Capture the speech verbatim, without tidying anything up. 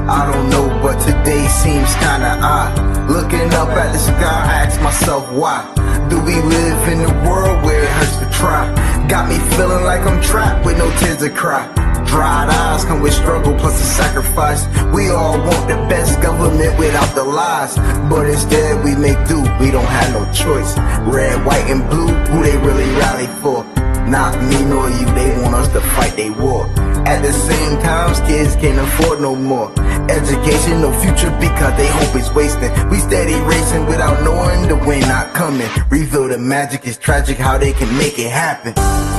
I don't know, but today seems kinda odd. Looking up at the sky, I ask myself why. Do we live in a world where it hurts to try? Got me feeling like I'm trapped with no tears to cry. Dried eyes come with struggle plus a sacrifice. We all want the best government without the lies, but instead we make do, we don't have no choice. Red, white, and blue, who they really rally for? Not me nor you, they want us to fight they war. At the same time, kids can't afford no more education, no future because they hope it's wasting. We steady racing without knowing the win not coming. Reveal the magic, it's tragic how they can make it happen.